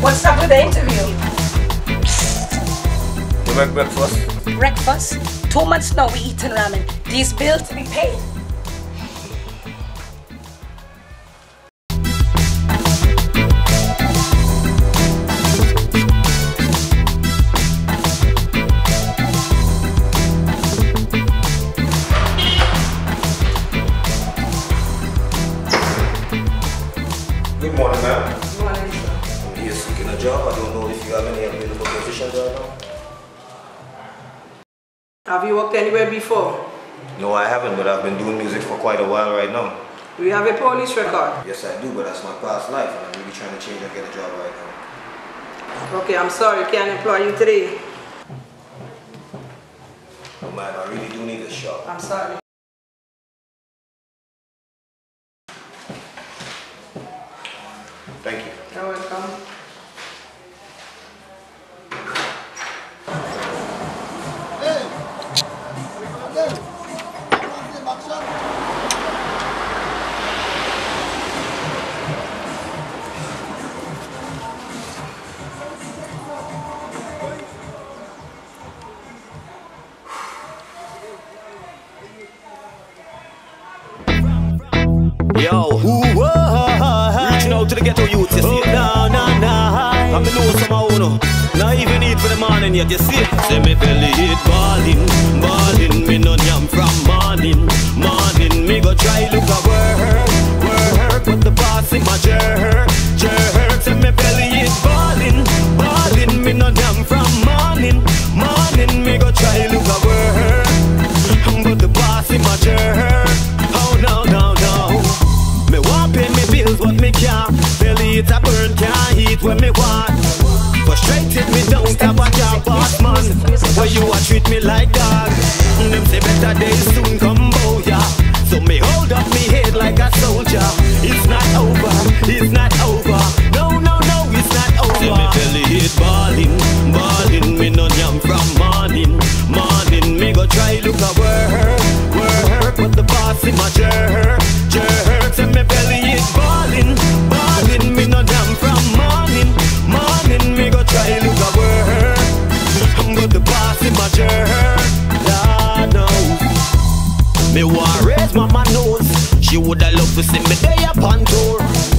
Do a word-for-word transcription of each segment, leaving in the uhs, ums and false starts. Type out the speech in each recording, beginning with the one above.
What's up with the interview? You make breakfast? Breakfast? Two months now we eating ramen. These bills to be paid. Good morning, ma'am. Good morning, sir. I'm here seeking a job. I don't know if you have any available positions right now. Have you worked anywhere before? No, I haven't, but I've been doing music for quite a while right now. Do you have a police record? Yes, I do, but that's my past life, and I'm really trying to change and get a job right now. Okay, I'm sorry, can't employ you today. Oh, man, I really do need a job. I'm sorry. Thank you. You're welcome. Yo, ooh, oh, reaching out to the ghetto youth, you see it? Nah, nah, nah. I'm the know somehow, no. Not even eat for the morning yet, you see it? Say me belly hit balling, balling. Me no yam from morning, morning. Me go try look a work, work. But the boss in my jerk, jerk. Say me belly hit balling, balling. Me no yam from morning, morning. Me go try look a work, but the boss in my jerk. Oh no, no, no. Me want pay me bills, but me can't. Belly it a burn, can't eat when me want. Frustrated me don't have a job, boss man. Why you a treat me like dog? Them say better days soon come bout ya. So me hold up me head like a soldier. It's not over, it's not over. No, no, no, it's not over. Say me belly hit balling, balling. Me no yam from morning, morning. Me go try look a work, work. But the boss in my jerk, jerk. Say me belly hit balling, balling. Me no yam from morning, morning. Me go try look a work, but the boss in my jerk. Lord knows. Me want raise mama nose. She woulda love to see me day upon tour.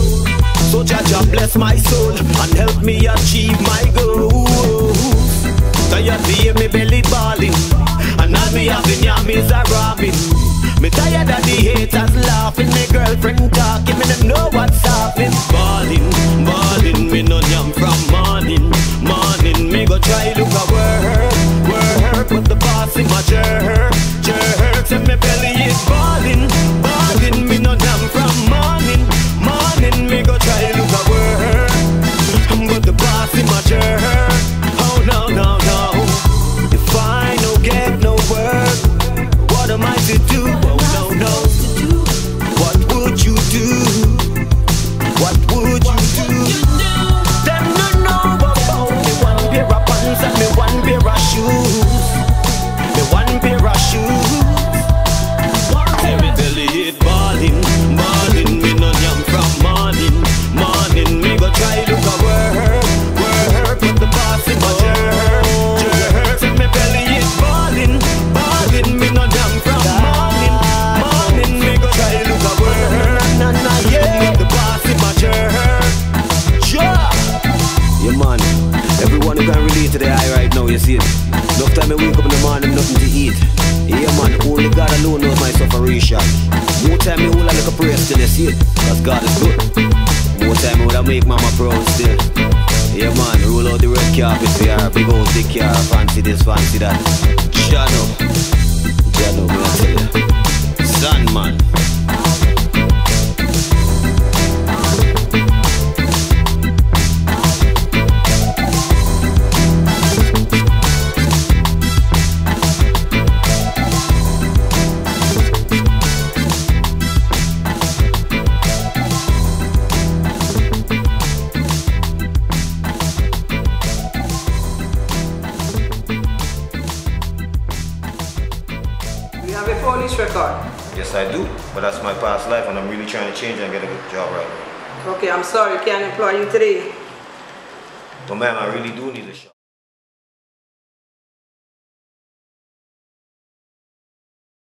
So Jah Jah bless my soul and help me achieve my goals. Tired to hear me belly balling, and all me having yammies are robbing. Me tired of the haters laughing. Me girlfriend talking, me them know what's happening. Balling, balling. Me no yam from morning, morning. Me go try look a work, work. But the boss in my jerk, jerk. Say me belly is balling, balling. Me no yam from morning, morning. Me go try look a work, but the boss in my jerk. Oh no, no, no. If I no get no work, what am I to do? Oh no, no. What would you do? What would you do? Them no know about me one pair of pants and me one pair of shoes. Me one pair of shoes. Say me belly hit balling, balling. Me no yam from morning, morning. Me go try look a work, work. But the boss in my jerk, jerk. Say me belly hit balling, balling. Me no yam from morning, morning. Me go try look a work, na na yeah. But the boss in my jerk, sure. Yeah man, everyone who can relate to the eye right now, you see it. Enough time I wake up in the morning, nothing to eat. Yeah man, only God alone knows my sufferation. More time I hold a little prayer still, you see it. Cause God is good. More time I would make mama proud still. Yeah man, roll out the red carpet for her. Big old big car, fancy this, fancy that. Jano, Jano, me I tell you. Son man. Police record? Yes, I do, but that's my past life, and I'm really trying to change and get a good job right now. Okay, I'm sorry, can't employ you today. But man, I really do need a shot.